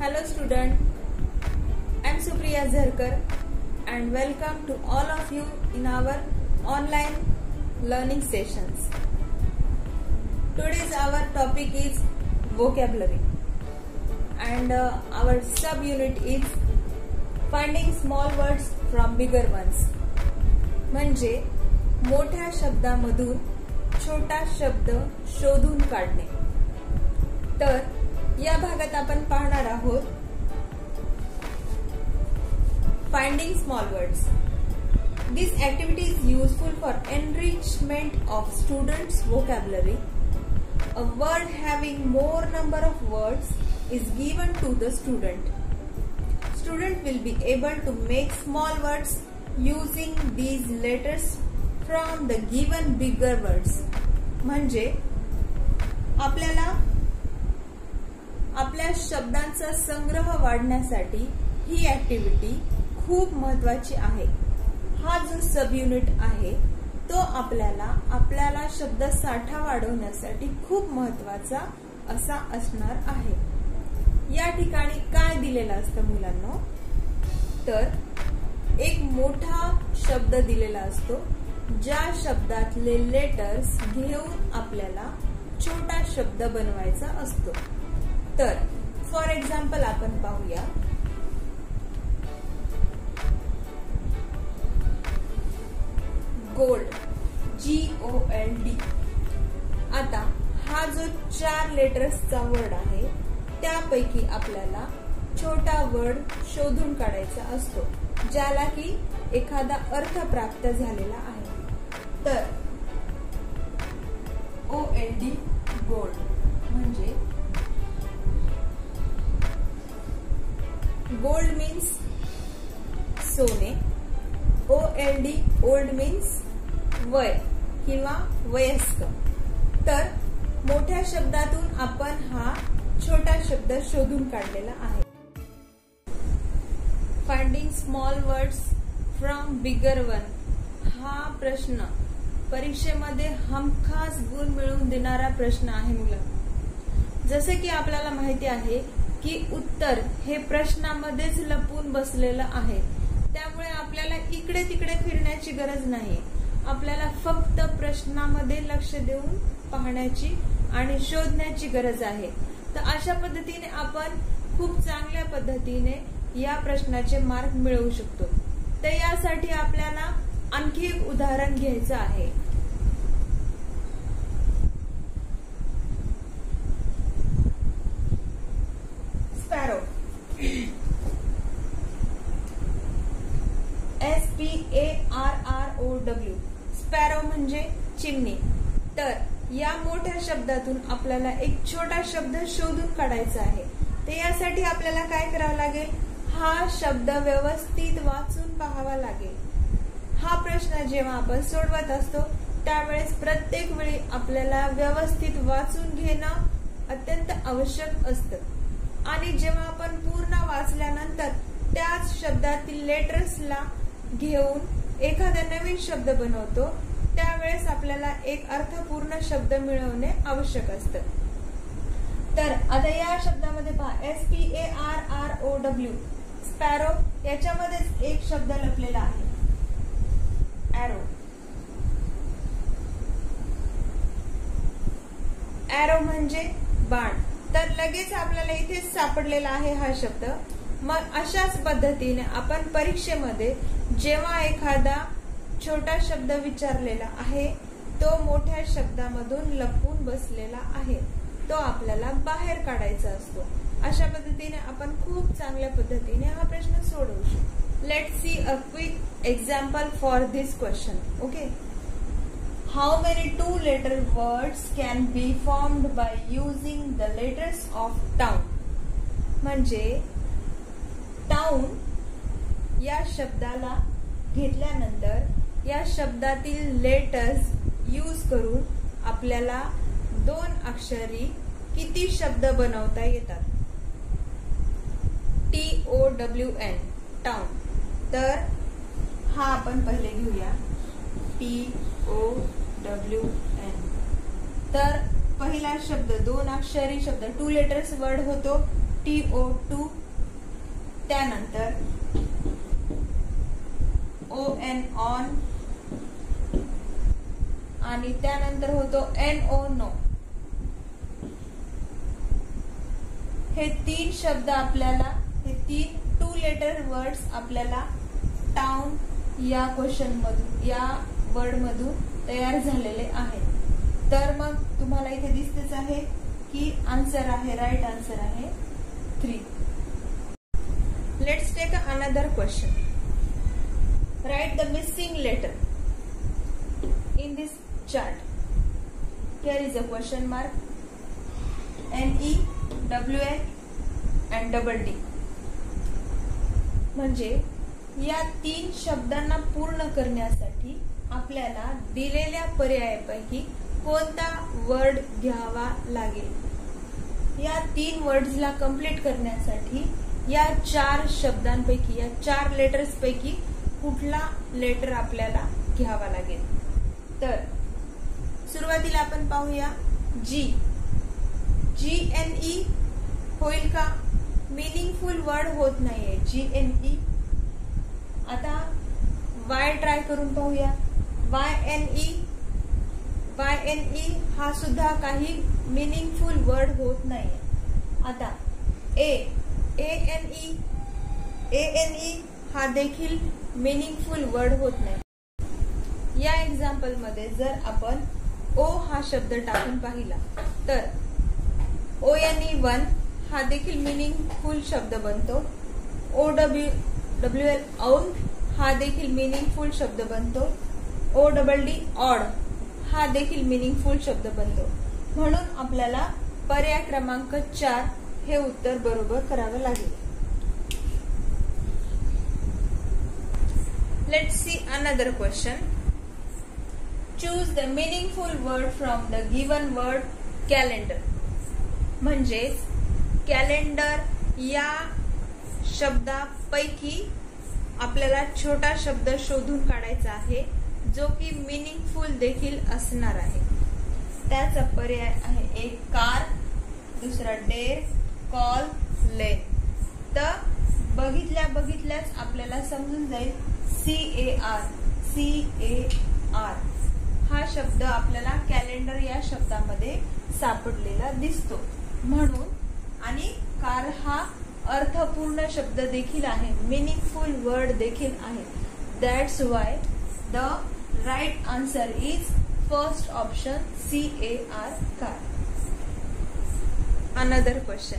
Hello student, I am Supriya Zharkar and welcome to all of you in our online learning sessions. Today's our topic is vocabulary and our sub-unit is finding small words from bigger ones. म्हणजे मोठ्या शब्दामधून छोटा शब्द शोधून काढणे. तर या भागात आपण पाहणार आहोत finding small words. This activity is useful for enrichment of students' vocabulary. A word having more number of words is given to the student. Student will be able to make small words using these letters from the given bigger words. म्हणजे आपल्याला आपल्या शब्दांचा संग्रह वाढण्यासाठी ही activity खूप महत्त्वाची आहे. हा जो सब युनिट आहे तो आपल्याला शब्द साठा वाढवण्यासाठी खूप महत्त्वाचा असा असणार आहे. या ठिकाणी काय दिलेलं असतं मुलांनो, तर एक मोठा शब्द दिलेला असतो ज्या शब्दातले लेटर्स घेऊन आपल्याला छोटा शब्द बनवायचा असतो. तर फॉर एक्झाम्पल आपण पाहूया. Gold, GOLD. आता हा जो 4 लेटर्सचा वर्ड आहे त्यापैकी आपल्याला छोटा वर्ड शोधून काढायचा असतो ज्याला की एखादा अर्थ प्राप्त झालेला आहे. तर OLD गोल्ड म्हणजे गोल्ड मीन्स सोने. OLD ओल्ड मीन्स वय किंवा वयस्क. तर मोठ्या शब्दातून आपण हा छोटा शब्द शोधून काढलेला आहे. Finding small words from bigger one हा प्रश्न परीक्षेमध्ये हमखास गुण मिळवून देणारा प्रश्न आहे मुलं. जसे की आपल्याला माहिती आहे की उत्तर हे प्रश्नामध्येच लपून बसलेलं आहे. त्यामुळे आपल्याला इकडे तिकडे फिरण्याची गरज नाही. आपल्याला फक्त प्रश्नामध्ये लक्ष देऊन पाहण्याची आणि शोधण्याची गरज आहे. तर अशा पद्धतीने आपण खूप चांगल्या पद्धतीने या प्रश्नाचे मार्क मिळवू शकतो. तर यासाठी आपल्याला आणखी एक उदाहरण घ्यायचं आहे. Sparrow, SPARROW. स्पॅरो म्हणजे चिमणी. तर या मोठ्या शब्दातून आपल्याला एक छोटा शब्द शोधून काढायचा आहे. तर यासाठी आपल्याला काय करावं लागेल, हा शब्द व्यवस्थित वाचून पाहावा लागेल. हा प्रश्न जेव्हा आपण सोडवत असतो त्यावेळेस प्रत्येक वेळी आपल्याला व्यवस्थित वाचून घेणं अत्यंत आवश्यक असतं. आणि जेव्हा आपण पूर्ण वाचल्यानंतर त्याच शब्दातील लेटर्सला घेऊन एखादा नवीन शब्द बनवतो त्यावेळेस आपल्याला एक अर्थपूर्ण शब्द मिळवणे आवश्यक असतं. तर आता या शब्दामध्ये पहा, SPARROW स्पॅरो. याच्यामध्येच एक शब्द लपलेला आहे, एरो. एरो म्हणजे बाण. तर लगेच आपल्याला इथेच सापडलेला आहे हा शब्द. मग अशाच पद्धतीने आपण परीक्षेमध्ये जेव्हा एखादा छोटा शब्द विचारलेला आहे तो मोठ्या शब्दामधून लपून बसलेला आहे तो आपल्याला बाहेर काढायचा असतो. अशा पद्धतीने आपण खूप चांगल्या पद्धतीने हा प्रश्न सोडवू शकतो. Let's see a quick example for this question. Okay. How many 2 letter words can be formed by using the letters of town. म्हणजे टाउन या शब्दाला घेतल्यानंतर या शब्दातील लेटर्स यूज करून आपल्याला 2 अक्षरी किती शब्द बनवता येतात. TOWN town. तर हा आपण पहिले घेऊया, TOWN. तर पहिला शब्द 2 अक्षरी शब्द 2 letters वर्ड होतो TO2, त्यानंतर ON ऑन, आणि त्यानंतर होतो NO नो. हे 3 शब्द आपल्याला, हे 3 2 लेटर वर्ड्स आपल्याला टाउन या क्वेश्चन मधून, या वर्ड मधून तयार झालेले आहेत. तर मग तुम्हाला इथे दिसतेच आहे की आन्सर आहे, राईट आन्सर आहे 3. Let's take another question. Write the missing letter in this chart. Here is a question mark, NE, WN and double D. म्हणजे या 3 शब्दांना पूर्ण करण्यासाठी आपल्याला दिलेल्या पर्यायापैकी कोणता वर्ड घ्यावा लागेल. या 3 वर्ड्सला कंप्लीट करण्यासाठी या 4 शब्दांपैकी, या 4 लेटर्स पैकी कुठला लेटर आपल्याला घ्यावा लागेल. तर सुरुवातीला आपण पाहूया G. GNE होईल का? मीनिंगफुल वर्ड होत नाहीये GNE. आता Y ट्राय करून पाहूया. YNE हा सुद्धा काही मीनिंगफुल वर्ड होत नाहीये. आता ANE हा देखील मीनिंगफुल वर्ड होत नाही. या एक्झाम्पल मध्ये जर आपण O हा शब्द टाकून पाहिला तर ONE1 हा देखील मीनिंगफुल शब्द बनतो. OWL औन हा देखील मीनिंगफुल शब्द बनतो. ODD ऑड हा देखील मीनिंगफुल शब्द बनतो. म्हणून आपल्याला पर्याय क्रमांक 4 हे उत्तर बरोबर करावे लागेल. Let's see another question. Choose the meaningful word from the given word calendar. म्हणजेच कॅलेंडर या शब्दापैकी आपल्याला छोटा शब्द शोधून काढायचा आहे जो की मीनिंगफुल देखील असणार आहे. त्याचा पर्याय आहे एक कार, दुसरा डेर, कॉल, लेन. तर बघितल्याच आपल्याला समजून जाईल CAR हा शब्द आपल्याला कॅलेंडर या शब्दामध्ये सापडलेला दिसतो. म्हणून आणि कार हा अर्थपूर्ण शब्द देखील आहे, मीनिंगफुल वर्ड देखील आहे. That's why the right answer is first option CAR, car. Another question.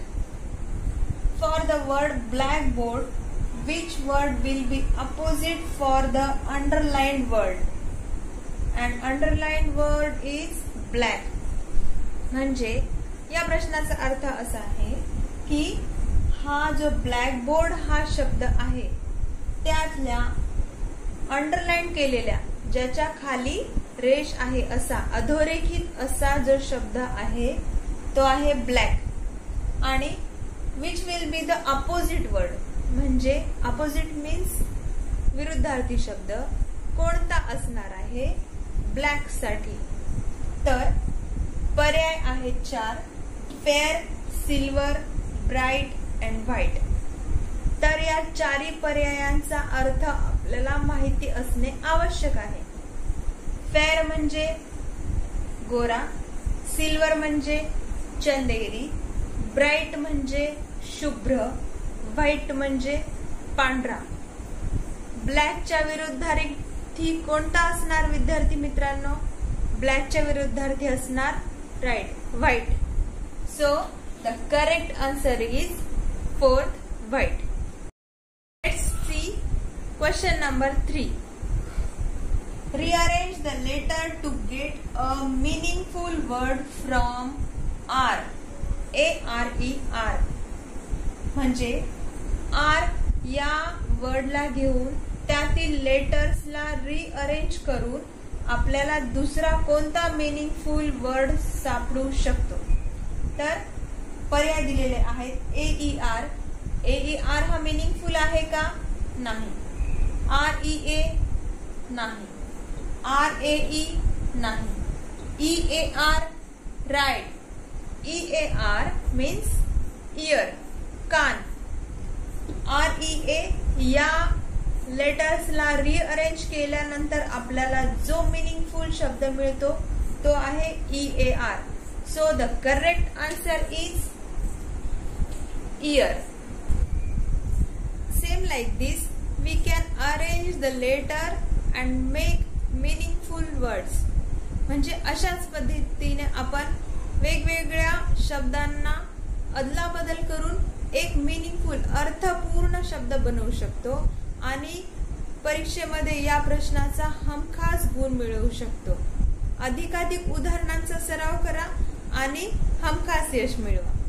For the word blackboard, which word will be opposite for the underlined word? And underlined word is black. म्हणजे या प्रश्नाचा अर्थ असा आहे की हा जो ब्लॅकबोर्ड हा शब्द आहे त्यातल्या अंडरलाईन केलेल्या, ज्याच्या खाली रेष आहे असा, अधोरेखित असा जो शब्द आहे तो आहे ब्लॅक. आणि which will be the opposite word, म्हणजे अपोजिट मीन्स विरुद्धार्थी शब्द कोणता असणार आहे ब्लॅक साठी. तर पर्याय आहेत 4, fair, silver, bright and white. तर या 4 पर्यायांचा अर्थ आपल्याला माहिती असणे आवश्यक आहे. फेअर म्हणजे गोरा, सिल्वर म्हणजे चंदेरी, ब्राईट म्हणजे शुभ्र, व्हाईट म्हणजे पांढरा. ब्लॅकच्या विरुद्धार्थी कोणता असणार विद्यार्थी मित्रांनो? ब्लॅकच्या विरुद्धार्थी असणार right, white. So the correct answer is 4th, white. Let's see question number 3. Rearrange the letter to get a meaningful word from R. ARER. म्हणजे R या वर्डला घेऊन त्यातील लेटर्सला रिअरेंज करून आपल्याला दुसरा कोणता मीनिंगफुल वर्ड सापडू शकतो. तर पर्याय दिलेले आहेत AER. AER हा मीनिंगफुल आहे का? नाही. REA नाही. RAE नाही. EAR right. EAR means ear. कान, REA या लेटर्सला रिअरेंज केल्यानंतर आपल्याला जो मिनिंगफुल शब्द मिळतो तो आहे EAR. So the correct answer is ear. Same like this, we can arrange the letter and make meaningful words. म्हणजे अशाच पद्धतीने आपण वेगवेगळ्या शब्दांना अदलाबदल करून एक मिनिंगफुल अर्थपूर्ण शब्द बनवू शकतो आणि परीक्षेमध्ये या प्रश्नाचा हमखास गुण मिळवू शकतो. अधिकाधिक उदाहरणांचा सराव करा आणि हमखास यश मिळवा.